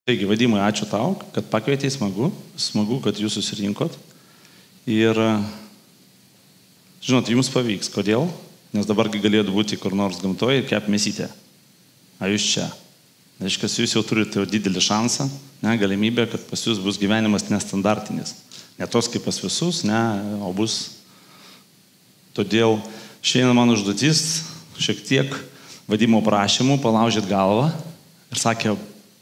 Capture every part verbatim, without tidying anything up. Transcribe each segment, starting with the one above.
Taigi, Vadimai, ačiū tau, kad pakvietei, smagu, smagu, kad jūs susirinkot. Ir, žinot, jums pavyks. Kodėl? Nes dabargi galėtų būti kur nors gamtoje ir kep mėsytė. A jūs čia. Reiškia, jūs jau turite didelį šansą, ne, galimybę, kad pas jūs bus gyvenimas nestandartinis. Ne tos kaip pas visus, ne, o bus. Todėl šiandien mano užduotis šiek tiek Vadimo prašymų palaužyti galvą ir sakė,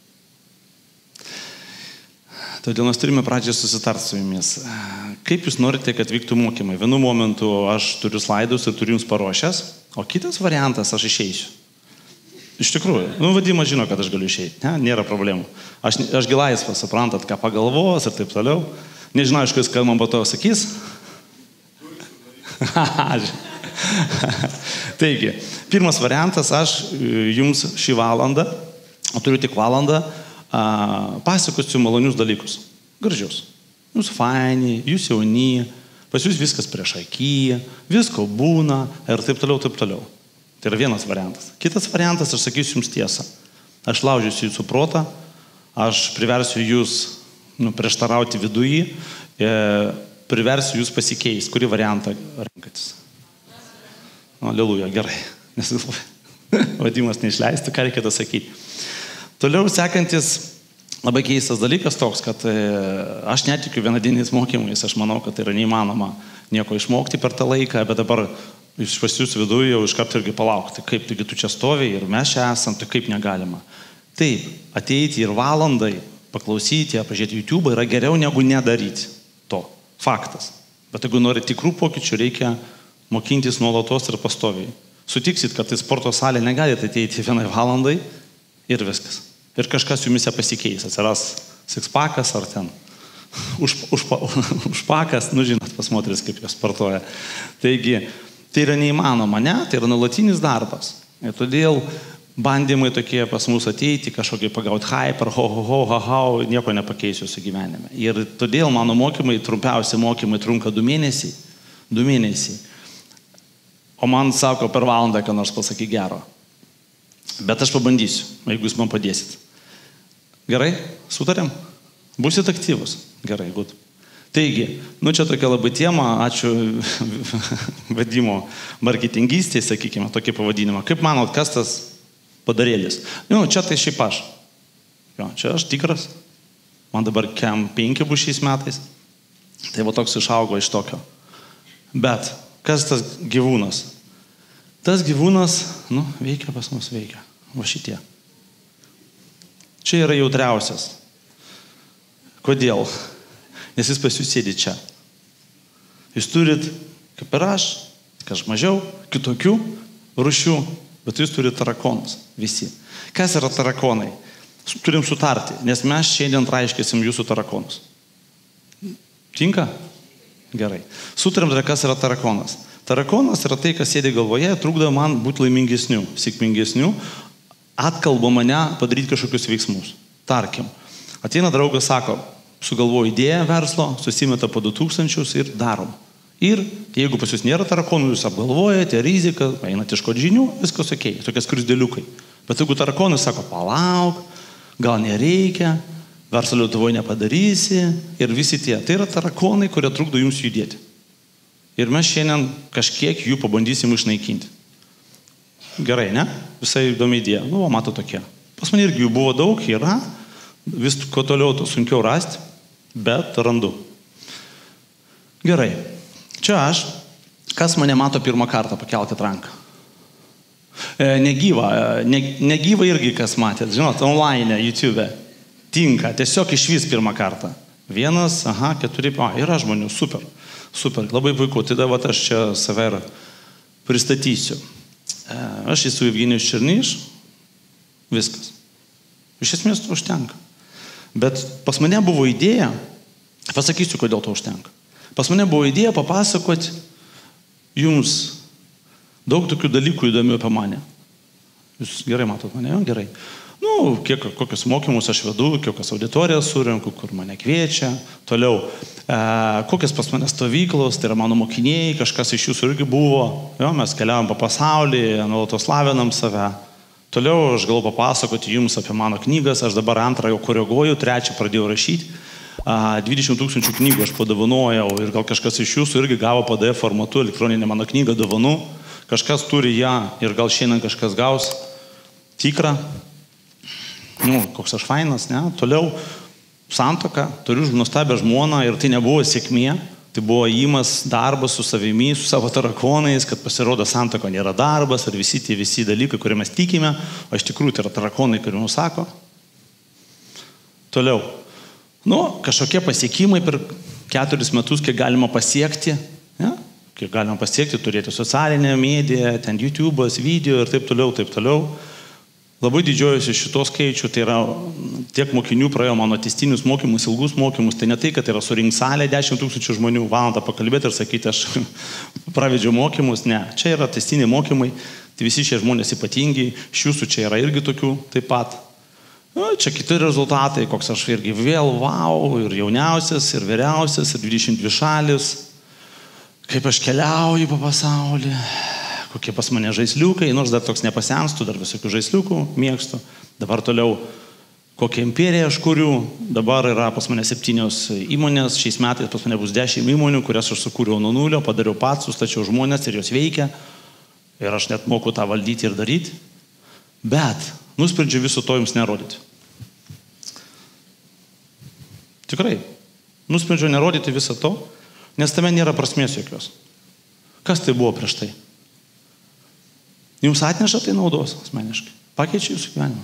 todėl mes turime pradžią susitart su jumis. Kaip jūs norite, kad vyktų mokymai? Vienu momentu aš turiu slaidus ir turiu jums paruošęs, o kitas variantas aš išeisiu. Iš tikrųjų, nu, Vadimas žino, kad aš galiu išeiti, ne? Nėra problemų. Aš, aš gilaisvas, suprantat, ką pagalvos ir taip toliau. Nežinau, aišku, jis, kad man po to sakys. Taigi, pirmas variantas, aš jums šį valandą, o turiu tik valandą, pasakosiu malonius dalykus. Gražius. Jūs faini, jūs jauni, pas jūs viskas prieš akį, visko būna ir taip toliau, taip toliau. Tai yra vienas variantas. Kitas variantas, aš sakysiu jums tiesą. Aš laužysiu jūsų protą, aš priversiu jūs nu, prieštarauti viduje, e, priversiu jūs pasikeis. Kurį variantą renkatis? Alleluja, gerai. Vadimas neišleistų, ką reikėtų sakyti. Toliau sekantis labai keistas dalykas toks, kad e, aš netikiu vienadieniais mokymais, aš manau, kad tai yra neįmanoma nieko išmokti per tą laiką, bet dabar iš pas jūs viduje jau iš karto irgi palaukti, kaip taigi tu čia stovi ir mes čia esam, tai kaip negalima. Taip, ateiti ir valandai, paklausyti, pažiūrėti YouTube yra geriau negu nedaryti to. Faktas. Bet jeigu nori tikrų pokyčių, reikia mokintis nuolatos ir pastoviai. Sutiksit, kad į sporto salę negalite ateiti vienai valandai ir viskas. Ir kažkas jumise pasikeis, atsiras sixpackas ar ten užpakas, už, už už nu žinot, pas moteris kaip jos sportuoja. Taigi, tai yra neįmanoma, ne? Tai yra nuolatinis darbas. Ir todėl bandymai tokie pas mus ateiti, kažkokį pagauti hyper, ho, ho, ho, ho, ho, nieko nepakeisiu su gyvenime. Ir todėl mano mokymai, trumpiausi mokymai trunka du mėnesiai. Du mėnesiai. O man sako per valandą, ką nors pasaky gero. Bet aš pabandysiu, jeigu jūs man padėsit. Gerai? Sutarėm? Būsit aktyvus? Gerai, gut. Taigi, nu čia tokia labai tema, ačiū Vadimo marketingystėje, sakykime, tokį pavadinimą. Kaip manot, kas tas padarėlis? Nu, čia tai šiaip aš. Jo, čia aš tikras. Man dabar kem penki bus šiais metais. Tai va toks išaugo iš tokio. Bet, kas tas gyvūnas? Tas gyvūnas, nu, veikia pas mus, veikia. Va šitie. Čia yra jautriausias. Kodėl? Nes jis pas jūs sėdi čia. Jūs turit, kaip ir aš, kaž mažiau, kitokių rūšių, bet jūs turit tarakonus. Visi. Kas yra tarakonai? Turim sutarti, nes mes šiandien raiškėsim jūsų tarakonus. Tinka? Gerai. Sutariam, kas yra tarakonas. Tarakonas yra tai, kas sėdi galvoje, trukdo man būti laimingesniu, sėkmingesniu, atkalba mane padaryti kažkokius veiksmus. Tarkim, ateina draugas, sako, sugalvoju idėją verslo, susimeta po du tūkstančius ir darom. Ir jeigu pas jūs nėra tarakonų, jūs apgalvojate riziką, einate iškoti žinių, viskas ok, tokie skruzdėliukai. Bet jeigu tarakonai sako, palauk, gal nereikia, verslo Lietuvoje nepadarysi ir visi tie. Tai yra tarakonai, kurie trukdo jums judėti. Ir mes šiandien kažkiek jų pabandysim išnaikinti. Gerai, ne? Visai įdomi idėja. Nu, o mato tokie. Pas mane irgi jų buvo daug, yra. Vis ko toliau, to sunkiau rasti, bet randu. Gerai. Čia aš. Kas mane mato pirmą kartą, pakelkit ranką. E, negyva. Ne, negyva irgi kas matėt. Žinot, online, YouTube. Tinka. Tiesiog išvis pirmą kartą. Vienas, aha, keturi, o, yra žmonių. Super. Super. Labai puiku. Tai dabar aš čia save ir pristatysiu. E, aš esu Evgenijus Černyš. Viskas. Iš esmės to užtenka. Bet pas mane buvo idėja, pasakysiu, kodėl to užtenka. Pas mane buvo idėja papasakoti jums daug tokių dalykų įdomių apie mane. Jūs gerai matot mane, jo? Gerai. Nu, kiek, kokius mokymus aš vedu, kokias auditorijas surenku, kur mane kviečia. Toliau, e, kokias pas mane stovyklos, tai yra mano mokiniai, kažkas iš jūsų irgi buvo. Jo, mes keliavom po pasaulį, nuolatos lavinam save. Toliau aš galiu papasakoti jums apie mano knygas, aš dabar antrą jau koreguoju, trečią pradėjau rašyti. dvidešimt tūkstančių knygų aš padovanojau ir gal kažkas iš jūsų irgi gavo P D F formatu elektroninę mano knygą dovanų. Kažkas turi ją ir gal šiandien kažkas gaus tikrą. Nu, koks aš fainas, ne? Toliau santuoka, turiu nuostabią žmoną ir tai nebuvo sėkmė. Tai buvo įimas darbas su savimi, su savo tarakonais, kad pasirodo santuoka nėra darbas ir visi tie visi dalykai, kurie mes tikime, o iš tikrųjų tai yra tarakonai, kurie mums sako. Toliau. Nu, kažkokie pasiekimai per keturis metus, kiek galima pasiekti, ne? Kiek galima pasiekti, turėti socialinę mediją, ten YouTube'as, video ir taip toliau, taip toliau. Labai didžiuojuosi šito skaičių, tai yra tiek mokinių praėjo mano tęstinius mokymus, ilgus mokymus, tai ne tai, kad yra surink salė dešimt tūkstančių žmonių valandą pakalbėti ir sakyti, aš pravedžiau mokymus, ne, čia yra tęstiniai mokymai, tai visi šie žmonės ypatingi, iš jūsų čia yra irgi tokių taip pat. Na, čia kiti rezultatai, koks aš irgi vėl wow, ir jauniausias, ir vyriausias, ir dvidešimt dvi šalis, kaip aš keliauju po pasaulį. Kokie pas mane žaisliukai, nors dar toks nepasenstų, dar visokių žaisliukų mėgstu. Dabar toliau, kokią imperiją aš kuriu. Dabar yra pas mane septynios įmonės, šiais metais pas mane bus dešimt įmonių, kurias aš sukūriau nuo nulio, padariau pats, sustačiau žmonės ir jos veikia. Ir aš net moku tą valdyti ir daryti. Bet nusprendžiu viso to jums nerodyti. Tikrai. Nusprendžiu nerodyti viso to, nes tame nėra prasmės jokios. Kas tai buvo prieš tai? Jums atneša tai naudos asmeniškai. Pakeičia jūsų gyvenimą.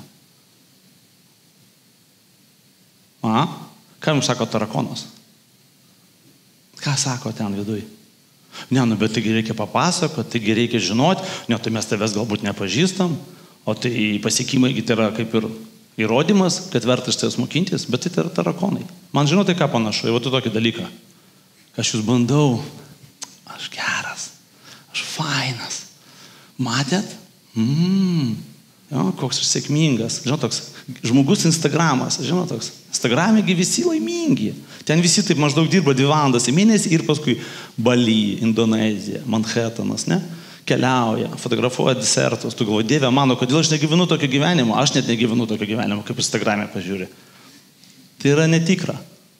A? Ką jums sako tarakonas? Ką sako ten viduj? Ne, nu, bet taigi reikia papasakoti, taigi reikia žinoti, ne, tai mes tavęs galbūt nepažįstam, o tai pasiekimai tai yra kaip ir įrodymas, kad verta iš tavęs mokintis, bet tai yra tarakonai. Man žinote, ką panašu, jau tu tokį dalyką. Aš jūs bandau, aš geras, aš fainas. Matėt? Mmm, jo, koks aš sėkmingas. Žinot, toks žmogus Instagramas, žinot, toks. Instagramėgi visi laimingi. Ten visi taip maždaug dirba dvi valandas į mėnesį ir paskui Bali, Indonezija, Manhattanas, ne? Keliauja, fotografuoja desertus. Tu galvoji, Dieve mano, kodėl aš negyvenu tokio gyvenimo? Aš net negyvenu tokio gyvenimo, kaip Instagramė pažiūri. Tai yra netikra.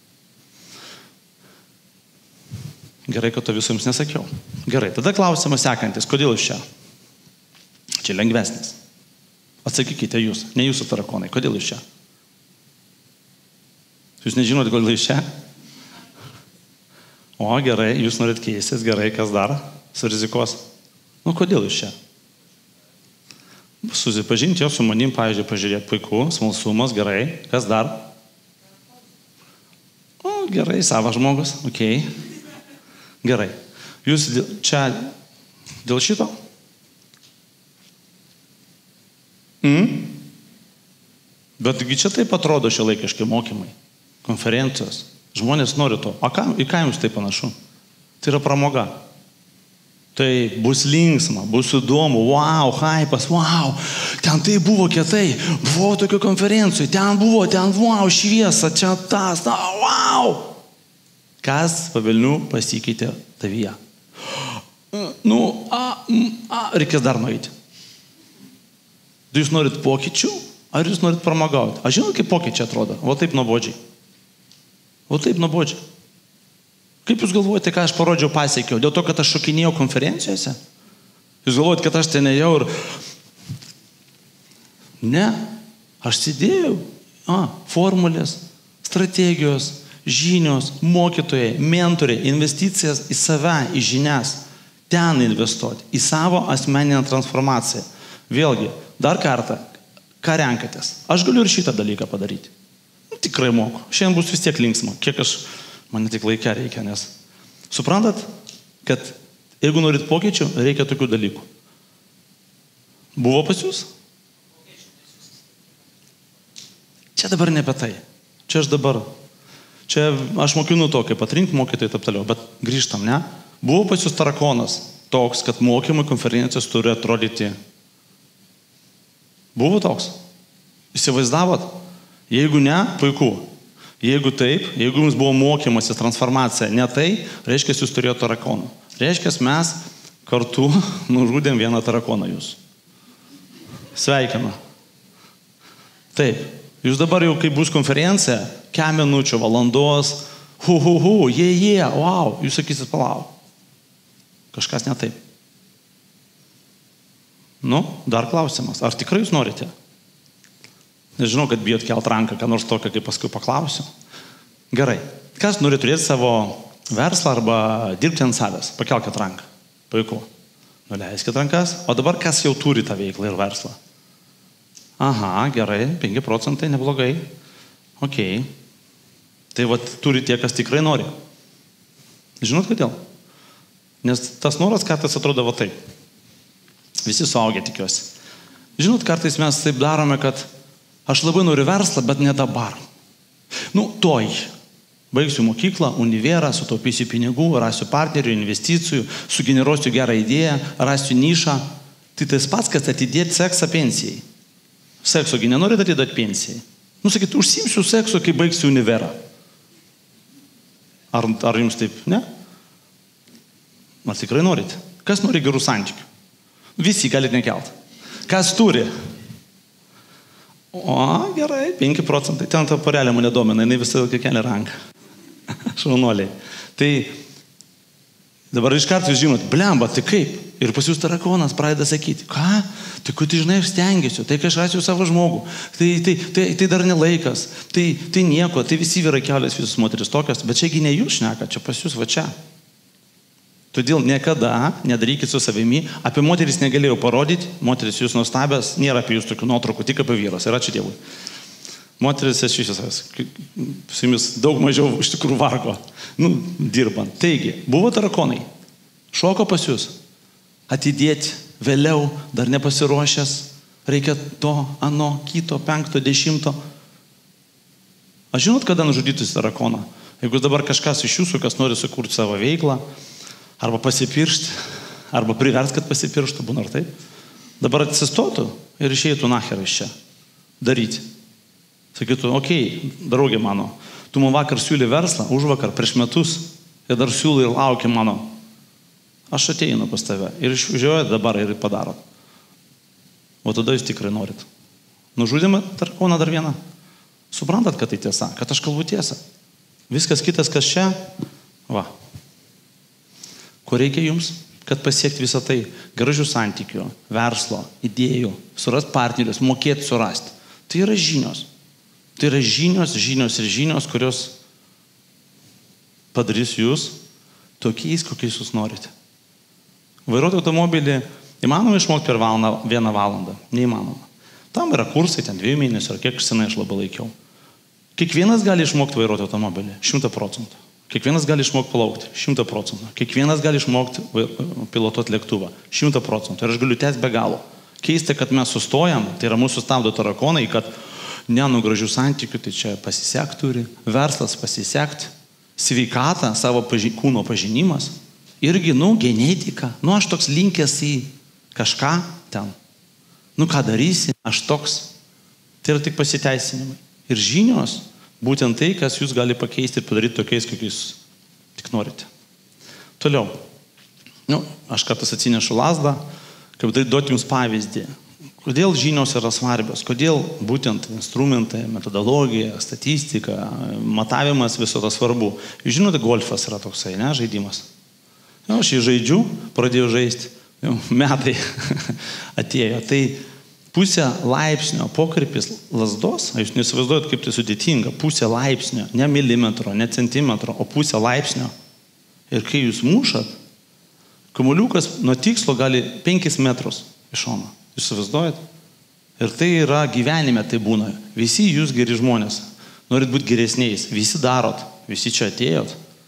Gerai, kad to visų jums nesakiau. Gerai, tada klausimas sekantis, kodėl jūs čia? Čia lengvesnis. Atsakykite jūs, ne jūsų tarakonai. Kodėl jūs čia? Jūs nežinote, kodėl jūs čia? O, gerai, jūs norit keistis, gerai, kas dar? Surizikos. Nu, kodėl jūs čia? Susipažinti jau su manim, pavyzdžiui, pažiūrėti, puiku, smalsumas, gerai. Kas dar? O, gerai, savas žmogus, okei. Okay. Gerai. Jūs čia dėl šito? Mm? Betgi čia taip atrodo šio laikiški mokymai, konferencijos. Žmonės nori to. O ką, į ką jums tai panašu? Tai yra pramoga. Tai bus linksma, bus įdomu, wow, hypas, wow, ten tai buvo kietai, buvau tokio konferencijoje, ten buvo, ten wow, šviesa, čia tas, na, wow. Kas pavilnių pasikeitė tavyje? Nu, a, a, reikės dar nueiti. Jūs norit pokyčių, ar jūs norit pramagauti? Aš žinau, kaip pokyčiai atrodo. O taip nuobodžiai. O taip nuobodžiai. Kaip jūs galvojate, ką aš parodžiau pasiekiau? Dėl to, kad aš šokinėjau konferencijose? Jūs galvojate, kad aš ten ėjau ir... Ne. Aš sėdėjau. A, formulės, strategijos, žinios, mokytojai, mentoriai, investicijas į save, į žinias. Ten investuoti. Į savo asmeninę transformaciją. Vėlgi, dar kartą, ką renkatės? Aš galiu ir šitą dalyką padaryti. Nu, tikrai moku. Šiandien bus vis tiek linksma. Kiek aš, man tik laikę reikia, nes suprantat, kad jeigu norit pokyčių, reikia tokių dalykų. Buvo pas jūs? Čia dabar ne apie tai. Čia aš dabar. Čia aš mokinu to, kaip atrinkti mokytojai ir taip toliau. Bet grįžtam, ne? Buvo pas jūs tarakonas toks, kad mokymai konferencijos turi atrodyti. Buvo toks? Įsivaizdavot? Jeigu ne, puiku. Jeigu taip, jeigu jums buvo mokymasis, transformacija, ne tai, reiškia, jūs turėjote tarakoną. Reiškia, mes kartu nužudėm vieną tarakoną jūs. Sveikinu. Taip, jūs dabar jau, kai bus konferencija, kem minučių, valandos, hu, hu, hu, jie, jie, wow, jūs sakysit, palauk. Kažkas ne taip. Nu, dar klausimas, ar tikrai jūs norite? Nežinau, kad bijot kelt ranką, ką nors tokio, kaip paskui paklausiu. Gerai, kas nori turėti savo verslą arba dirbti ant savęs? Pakelkit ranką. Puiku. Nuleiskit rankas. O dabar kas jau turi tą veiklą ir verslą? Aha, gerai, penki procentai, neblogai. Ok. Tai vat turi tie, kas tikrai nori. Žinot kodėl? Nes tas noras kartais atrodo va taip. Visi suaugę tikiuosi. Žinot, kartais mes taip darome, kad aš labai noriu verslą, bet ne dabar. Nu, toj. Baigsiu mokyklą, univerą, sutaupysiu pinigų, rasiu partnerių, investicijų, sugeneruosiu gerą idėją, rasiu nišą. Tai tas pats, kas atidėti seksą pensijai. Seksogi nenorit atidėti pensijai. Nu, sakyt, užsimsiu seksu, kai baigsiu univerą. Ar, ar jums taip, ne? Ar tikrai norit? Kas nori gerų santykių? Visi galite nekelt. Kas turi? O, gerai, penki procentai. Ten ta porelė mane domina, jinai visą kelia ranką. Šaunuoliai. Tai dabar iš karto jūs žinot, blemba, tai kaip? Ir pas jūs tarakonas pradeda sakyti, ką? Tai kur tai žinai, aš stengiuosi, tai kai aš rasiu savo žmogų, tai, tai, tai, tai dar nelaikas, tai, tai nieko, tai visi vyrai kelias, visus moteris tokios, bet čiagi ne jūs šneka, čia pas jūs va čia. Todėl niekada nedarykit su savimi, apie moteris negalėjau parodyti, moteris jūs nuostabios, nėra apie jūs tokių nuotraukų, tik apie vyras, ir ačiū Dievui. Moteris aš iš esmės, su jumis daug mažiau iš tikrųjų vargo, nu, dirbant. Taigi, buvo tarakonai, šoko pas jūs, atidėti vėliau, dar nepasiruošęs, reikia to, ano, kito, penkto, dešimto. Aš žinot, kada nužudytus tarakoną? Jeigu dabar kažkas iš jūsų, kas nori sukurti savo veiklą, arba pasipiršti, arba privers, kad pasipirštų, būna ar taip, dabar atsistotų ir išeitų nachir iš čia daryti. Sakytų, okei, okay, draugė mano, tu man vakar siūlė verslą, už vakar, prieš metus, ir dar siūlė ir laukia mano. Aš ateinu pas tave ir išvažiuoju dabar ir padarot. O tada jūs tikrai norit. Nužudėme tarakoną dar vieną. Suprantat, kad tai tiesa, kad aš kalbu tiesą. Viskas kitas, kas čia, va. Ko reikia jums, kad pasiekti visą tai? Gražių santykių, verslo, idėjų, surast partnerius, mokėti surasti. Tai yra žinios. Tai yra žinios, žinios ir žinios, kurios padarys jūs tokiais, kokiais jūs norite. Vairuoti automobilį įmanoma išmokti per valandą, vieną valandą. Neįmanoma. Tam yra kursai, ten dviejų mėnesių, ar kiek senai aš labai laikiau. Kiekvienas gali išmokti vairuoti automobilį, šimtą procentų. Kiekvienas gali išmokti plaukti, šimtą procentų. Kiekvienas gali išmokti pilotuoti lėktuvą, šimtą procentų. Ir aš galiu tęsti be galo. Keista, kad mes sustojam, tai yra mūsų stabdo tarakonai, kad nenugražių santykių, tai čia pasisekt turi, verslas pasisekt, sveikata, savo paži kūno pažinimas, irgi, nu, genetika, nu, aš toks linkęs į kažką ten, nu, ką darysi, aš toks, tai yra tik pasiteisinimai. Ir žinios, būtent tai, kas jūs gali pakeisti ir padaryti tokiais, kokiais tik norite. Toliau, nu, aš kartais atsinešu lazdą, kaip duoti jums pavyzdį. Kodėl žinios yra svarbios? Kodėl būtent instrumentai, metodologija, statistika, matavimas viso to svarbu? Jūs žinote, golfas yra toksai, ne, žaidimas. Jau, aš jį žaidžiu, pradėjau žaisti, jau, metai atėjo. Tai pusę laipsnio pokrypis lazdos, jūs neįsivaizduojat, kaip tai sudėtinga, pusę laipsnio, ne milimetro, ne centimetro, o pusę laipsnio. Ir kai jūs mušat, kamuoliukas nuo tikslo gali penkis metrus iš šono. Jūs įsivaizduojat? Ir tai yra gyvenime, tai būna. Visi jūs geri žmonės. Norit būti geresniais. Visi darot. Visi čia atėjot.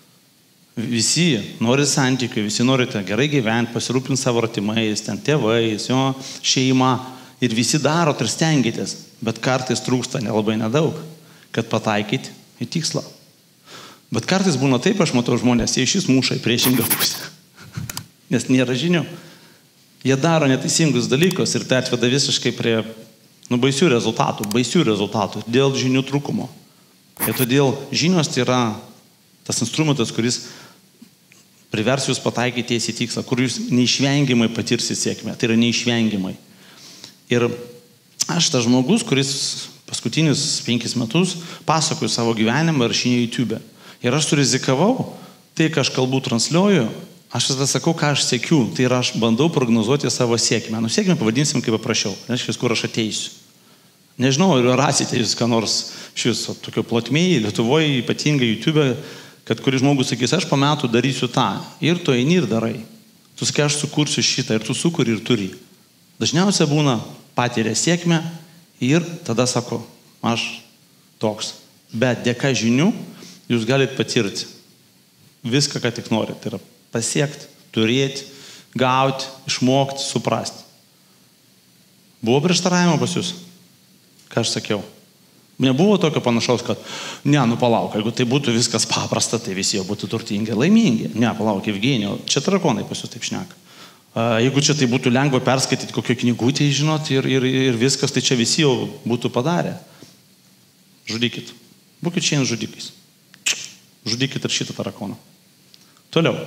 Visi norit santykių, visi norite gerai gyventi, pasirūpinti savo artimais, ten tėvais, jo, šeima. Ir visi darot ir stengiatės. Bet kartais trūksta nelabai nedaug, kad pataikyti į tikslą. Bet kartais būna taip, aš matau žmonės, jie šis muša į priešingą pusę. Nes nėra žinių. Jie daro neteisingus dalykus ir tai atveda visiškai prie nu, baisių rezultatų, baisių rezultatų dėl žinių trūkumo. Ir todėl žinios tai yra tas instrumentas, kuris privers jūs pataikyti į tikslą, kur jūs neišvengiamai patirsite sėkmę. Tai yra neišvengiamai. Ir aš tas žmogus, kuris paskutinius penkis metus pasakoju savo gyvenimą ir šinį YouTube. Ir aš surizikavau, tai, ką aš kalbu transliuoju, aš visada sakau, ką aš siekiu. Tai yra, aš bandau prognozuoti savo sėkmę. Nu, sėkmę pavadinsim, kaip paprašiau. Reiškia, kur aš ateisiu. Nežinau, ar rasite jūs ką nors šis tokio plotmėje, Lietuvoje, ypatingai YouTube, kad kuris žmogus sakys, aš po metų darysiu tą. Ir tu eini ir darai. Tu sakai, aš sukursiu šitą ir tu sukuri ir turi. Dažniausiai būna patiria sėkmę ir tada sako, aš toks. Bet dėka žinių jūs galite patirti viską, ką tik norite. Tai yra pasiekti, turėti, gauti, išmokti, suprasti. Buvo prieštaravimo pas jūs? Ką aš sakiau? Nebuvo tokio panašaus, kad ne, nu palauk, jeigu tai būtų viskas paprasta, tai visi jau būtų turtingi, laimingi. Ne, palauk, Evgenijau, čia drakonai pas jūs taip šneka. Jeigu čia tai būtų lengva perskaityti kokio knygutį, žinot, ir, ir, ir viskas, tai čia visi jau būtų padarę. Žudykit. Būkit šiandien žudikais. Žudykit ir šitą tarakoną. Toliau.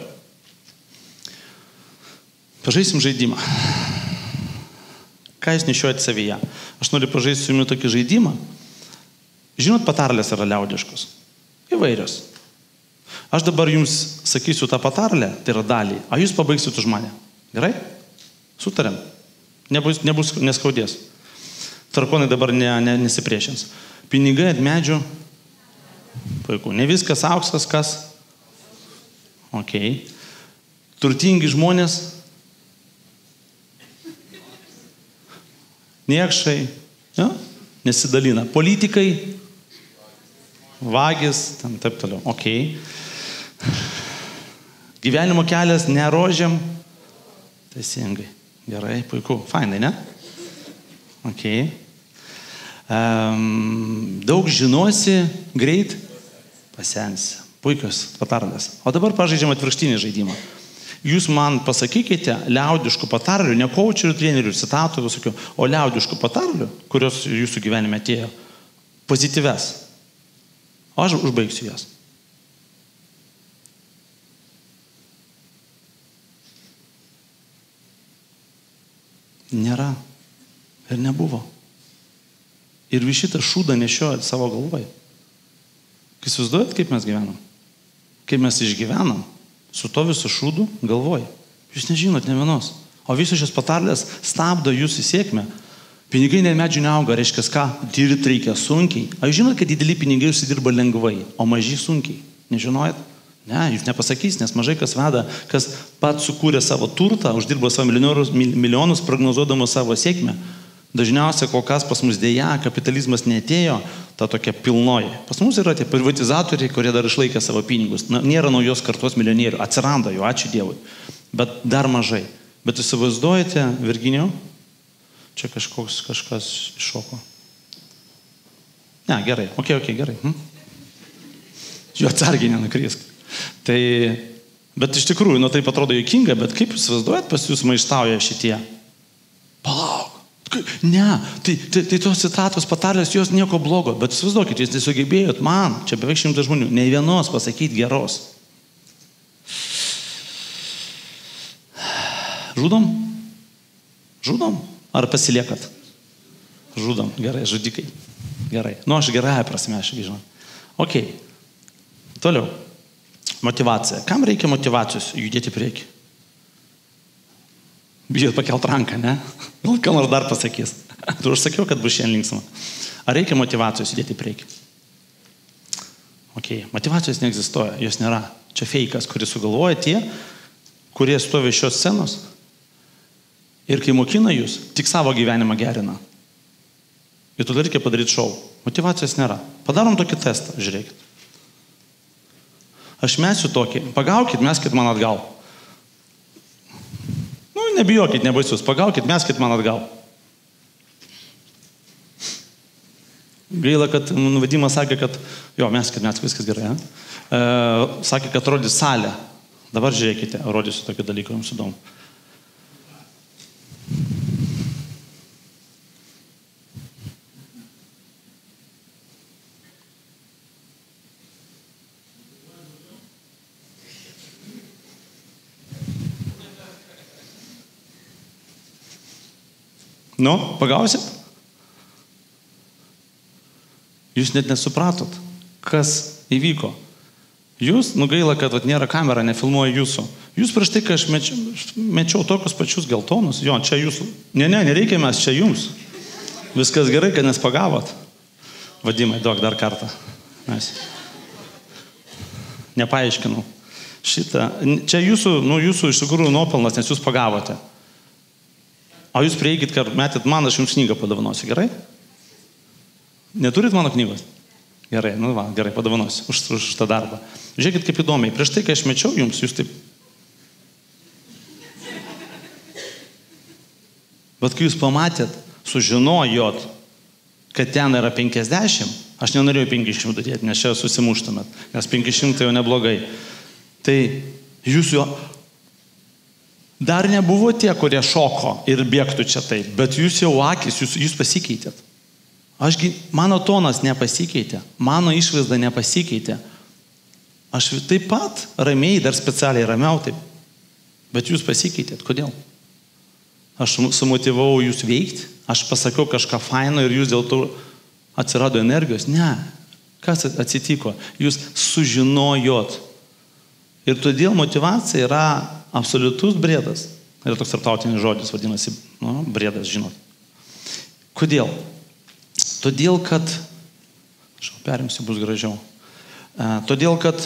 Pažaisim žaidimą. Ką jūs nešiojate savyje? Aš noriu pažaisti su jumis tokį žaidimą. Žinot, patarlės yra liaudiškos. Įvairios. Aš dabar jums sakysiu tą patarlę, tai yra dalį, o jūs pabaigsit už mane. Gerai? Sutarėm. Nebus, nebus neskaudės. Tarakonai dabar ne, ne, nesipriešins. Pinigai ant medžių. Puiku. Ne viskas auksas, kas? Ok. Turtingi žmonės. Niekšai. Ja? Nesidalina. Politikai. Vagis. Tam taip toliau. Ok. Gyvenimo kelias ne rožėm. Teisingai. Gerai, puiku. Fainai, ne? Ok. Um, daug žinosi, greit pasensi. Puikios patarlės. O dabar pažaidžiam atvirkštinį žaidimą. Jūs man pasakykite liaudiškų patarlių, ne kaučerių, trenerių, citatų visokių, o liaudiškų patarlių, kurios jūsų gyvenime atėjo, pozityves. O aš užbaigsiu jas. Nėra. Ir nebuvo. Ir vis šitą šūdą nešiojat savo galvoje. Kai įsivaizduojat, kaip mes gyvenam? Kaip mes išgyvenam? Su to visų šūdų galvoje. Jūs nežinot ne vienos. O visos šios patarlės stabdo jūsų sėkmę. Pinigai ne medžių neauga, reiškia, ką dirbti reikia sunkiai. A jūs žinot, kad dideli pinigai užsidirba lengvai, o maži sunkiai? Nežinojat? Ne, jūs nepasakys, nes mažai kas veda, kas pats sukūrė savo turtą, uždirbo savo milijonus, milijonus prognozuodamas savo sėkmę. Dažniausiai kol kas pas mus dėja, kapitalizmas netėjo, ta tokia pilnoji. Pas mus yra tie privatizatoriai, kurie dar išlaikė savo pinigus. Na, nėra naujos kartos milijonierių, atsiranda jų, ačiū Dievui. Bet dar mažai. Bet įsivaizduojate, Virginijau, čia kažkoks, kažkas iššoko. Ne, gerai, ok, ok, gerai. Hm? Jo atsargiai nenukrisk. Tai, bet iš tikrųjų, nu taip atrodo juokinga, bet kaip jūs įsivaizduojat, pas jūs maištauja šitie? Palauk. Ne, tai, tai, tai tos citatos patarlės, jos nieko blogo, bet įsivaizduokit, jūs nesugebėjot man, čia beveik šimtas žmonių, nei vienos pasakyti geros. Žudom? Žudom? Ar pasiliekat? Žudom, gerai, žudikai. Gerai, nu aš gerąją prasme, aš žinau. Ok, toliau. Motivacija. Kam reikia motivacijos judėti prieki? Bijot pakelt ranką, ne? Gal ką nors dar pasakys. Tu aš sakiau, kad bus šiandien linksma. Ar reikia motivacijos judėti prieki? Ok, motivacijos neegzistuoja, jos nėra. Čia feikas, kuris sugalvoja tie, kurie stovi šios scenos ir kai mokina jūs, tik savo gyvenimą gerina. Ir tu reikia padaryti šou. Motivacijos nėra. Padarom tokį testą, žiūrėkit. Aš mesiu tokį, pagaukit, meskit man atgal. Nu, nebijokit, nebaisus, pagaukit, meskit man atgal. Gaila, kad Vadimas sakė, kad, jo, meskit, meskit, viskas gerai, ja? E, sakė, kad rodys salę. Dabar žiūrėkite, rodysiu tokį dalyką, jums įdomu. Nu, pagausit? Jūs net nesupratot, kas įvyko. Jūs, nu gaila, kad vat, nėra kamera, nefilmuoja jūsų. Jūs prieš tai, kai aš mečiau, mečiau tokius pačius geltonus, jo, čia jūsų. Ne, ne, nereikia mes, čia jums. Viskas gerai, kad nes pagavot. Vadimai, duok dar kartą. Mes. Nepaaiškinau. Šitą. Čia jūsų, nu jūsų iš tikrųjų nuopelnas, nes jūs pagavote. O jūs prieikit, kad metit man, aš jums knygą padovanosiu, gerai? Neturit mano knygos? Gerai, nu va, gerai, padovanosiu už, už tą darbą. Žiūrėkit, kaip įdomiai. Prieš tai, kai aš mečiau jums, jūs taip... Bet kai jūs pamatėt, sužinojot, kad ten yra penkiasdešimt, aš nenorėjau penkiasdešimt dėti, nes čia susimuštumėt, nes penkiasdešimt jau neblogai. Tai jūs jo... Dar nebuvo tie, kurie šoko ir bėgtų čia taip, bet jūs jau akis, jūs, jūs pasikeitėt. Ašgi, mano tonas nepasikeitė, mano išvaizda nepasikeitė. Aš taip pat ramiai, dar specialiai ramiau taip. Bet jūs pasikeitėt. Kodėl? Aš sumotyvau jūs veikti, aš pasakiau kažką faino ir jūs dėl to atsirado energijos. Ne. Kas atsitiko? Jūs sužinojot. Ir todėl motyvacija yra absoliutus briedas. Yra toks tarptautinis žodis, vadinasi, nu, briedas, žinot. Kodėl? Todėl, kad, aš perimsiu, bus gražiau, todėl, kad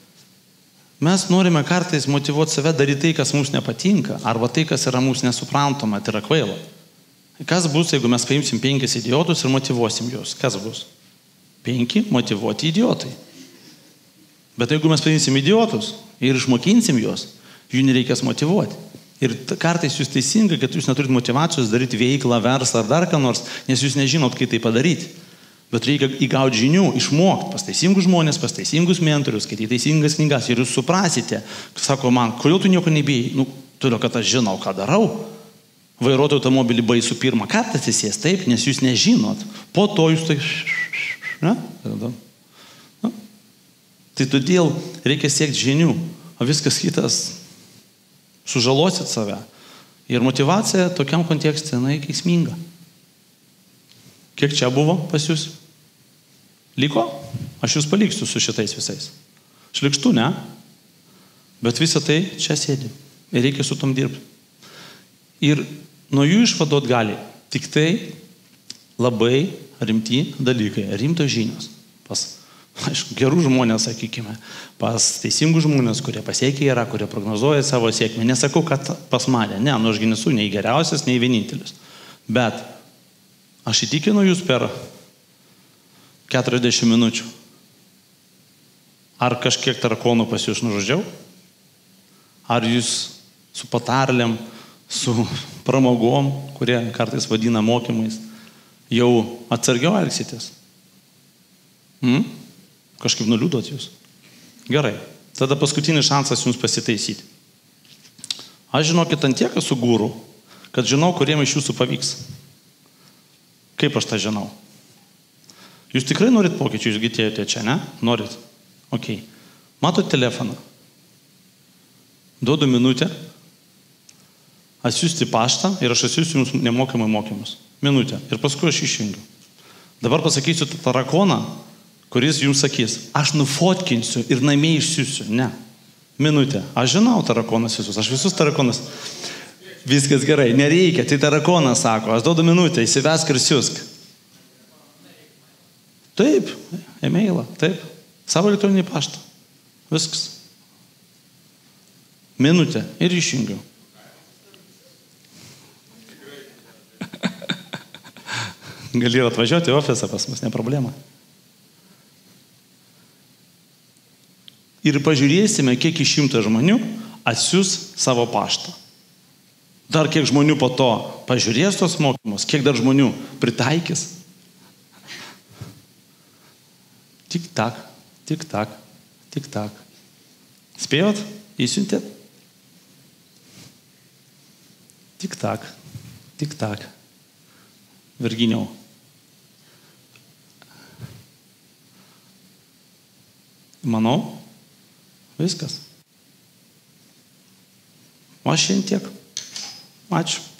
mes norime kartais motyvuoti save daryti tai, kas mums nepatinka, arba tai, kas yra mums nesuprantama, tai yra kvaila. Kas bus, jeigu mes paimsim penkis idiotus ir motyvuosim juos? Kas bus? Penki motyvuoti idiotai. Bet jeigu mes paimsim idiotus ir išmokinsim juos, jų nereikės motyvuoti. Ir kartais jūs teisingai, kad jūs neturit motyvacijos daryti veiklą, verslą ar dar ką nors, nes jūs nežinot, kaip tai padaryti. Bet reikia įgauti žinių, išmokti pas teisingus žmonės, pas teisingus mentorius, skaityti teisingas knygas ir jūs suprasite. Sako man, kodėl tu nieko nebijai? Nu, todėl, kad aš žinau, ką darau. Vairuoti automobilį baisų pirmą kartą atsisės, taip, nes jūs nežinot. Po to jūs tai... Ne? Na? Tai todėl reikia siekti žinių, o viskas kitas... Sužalosit save. Ir motyvacija tokiam kontekste, na, keisminga. Kiek čia buvo pas jūs? Liko? Aš jūs paliksiu su šitais visais. Šlikštu, ne? Bet visą tai čia sėdi. Ir reikia su tom dirbti. Ir nuo jų išvadot gali tik tai labai rimti dalykai, rimtos žinios. Pas aišku, gerų žmonės, sakykime, pas teisingų žmonės, kurie pasiekia yra, kurie prognozuoja savo sėkmę. Nesakau, kad pas mane, ne, nu aš nesu nei geriausias, nei vienintelis. Bet aš įtikinu jūs per keturiasdešimt minučių. Ar kažkiek tarakonų pas jūs nužudžiau? Ar jūs su patarlėm, su pramogom, kurie kartais vadina mokymais, jau atsargiau elgsitės? Hmm? Kažkaip nuliūdot jūs. Gerai. Tada paskutinis šansas jums pasitaisyti. Aš žinokit ant tiek esu gūrų, kad žinau, kuriem iš jūsų pavyks. Kaip aš tą žinau? Jūs tikrai norit pokyčių, jūs gitėjote čia, ne? Norit? Ok. Matot telefoną. Duodu minutę. Atsiųsti paštą ir aš atsiųsiu jums nemokamai mokymus. Minutę. Ir paskui aš išjungiu. Dabar pasakysiu tą tarakoną, kuris jums sakys, aš nufotkinsiu ir namie išsiųsiu. Ne. Minutė. Aš žinau tarakonas visus. Aš visus tarakonas. Viskas gerai. Nereikia. Tai tarakonas sako. Aš duodu minutę. Įsivesk ir siūsk. Taip. E-mailą. Taip. Savo elektroninį paštą. Viskas. Minutė. Ir išjungiu. Gali atvažiuoti į ofisą pas mus. Ne problema. Ir pažiūrėsime, kiek iš šimto žmonių atsiųs savo paštą. Dar kiek žmonių po to pažiūrės tos mokymus, kiek dar žmonių pritaikys. Tik tak, tik tak, tik tak. Spėjot? Įsiuntėt? Tik tak, tik tak. Virginiau. Manau, viskas. O aš šiandien tiek. Ačiū.